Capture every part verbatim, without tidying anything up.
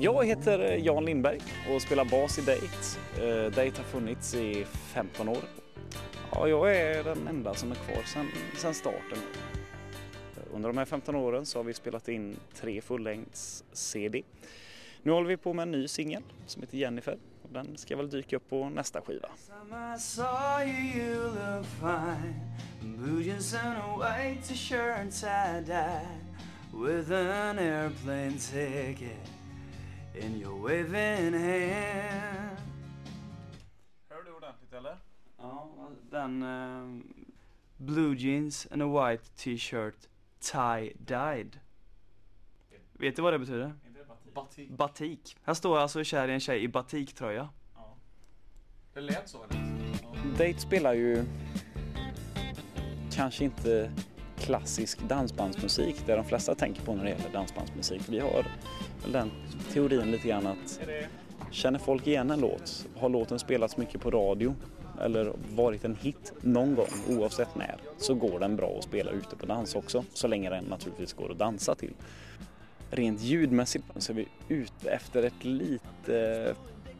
Jag heter Jan Lindberg och spelar bas i Date. Date har funnits i femton år. Ja, jag är den enda som är kvar sedan, sedan starten. Under de här femton åren så har vi spelat in tre fullängds C D. Nu håller vi på med en ny singel som heter Jennifer. Och den ska väl dyka upp på nästa skiva. With an airplane ticket in your waving hand. Hör du ordentligt eller? Ja, den uh, blue jeans and a white t-shirt tie-dyed. Vet du vad det betyder? Inte det batik? Batik. Batik. Här står alltså kär i en tjej i batiktröja. Ja. Det lät så eller? Ja. Date spelar ju kanske inte klassisk dansbandsmusik där de flesta tänker på när det gäller dansbandsmusik. Vi har väl den teorin lite grann att känner folk igen en låt, har låten spelats mycket på radio eller varit en hit någon gång oavsett när, så går den bra att spela ute på dans också, så länge den naturligtvis går att dansa till. Rent ljudmässigt så är vi ute efter ett lite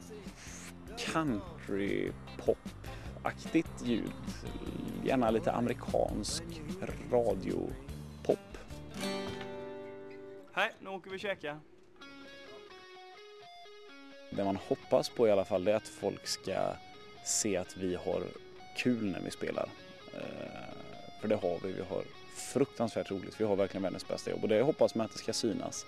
country pop aktigt ljud, gärna lite amerikansk radiopop. Hej, nu åker vi käka. Det man hoppas på i alla fall är att folk ska se att vi har kul när vi spelar. För det har vi, vi har fruktansvärt roligt, vi har verkligen världens bästa jobb och det hoppas man att det ska synas.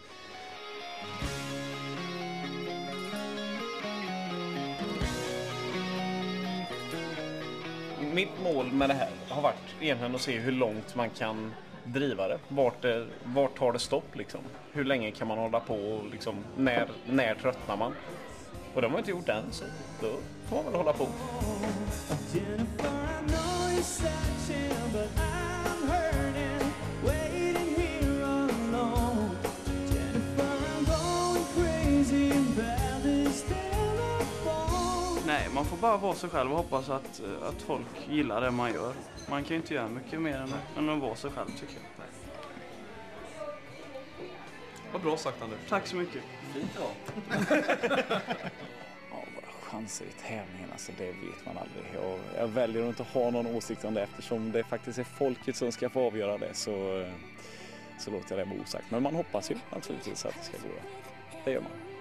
Mitt mål med det här har varit egentligen att se hur långt man kan driva det. Vart, det, vart tar det stopp liksom? Hur länge kan man hålla på och liksom, när, när tröttnar man? Och de har inte gjort än, så då får man väl hålla på. Nej, man får bara vara sig själv och hoppas att, att folk gillar det man gör. Man kan ju inte göra mycket mer än, än att vara sig själv, tycker jag. Vad bra sagt, Anders. Tack så mycket. Fint då. Ja, våra chanser i tävlingen, alltså det vet man aldrig. Jag, jag väljer att inte ha någon åsikt om det eftersom det faktiskt är folket som ska få avgöra det, så, så låter jag det vara osagt. Men man hoppas ju naturligtvis att det ska gå. Det gör man.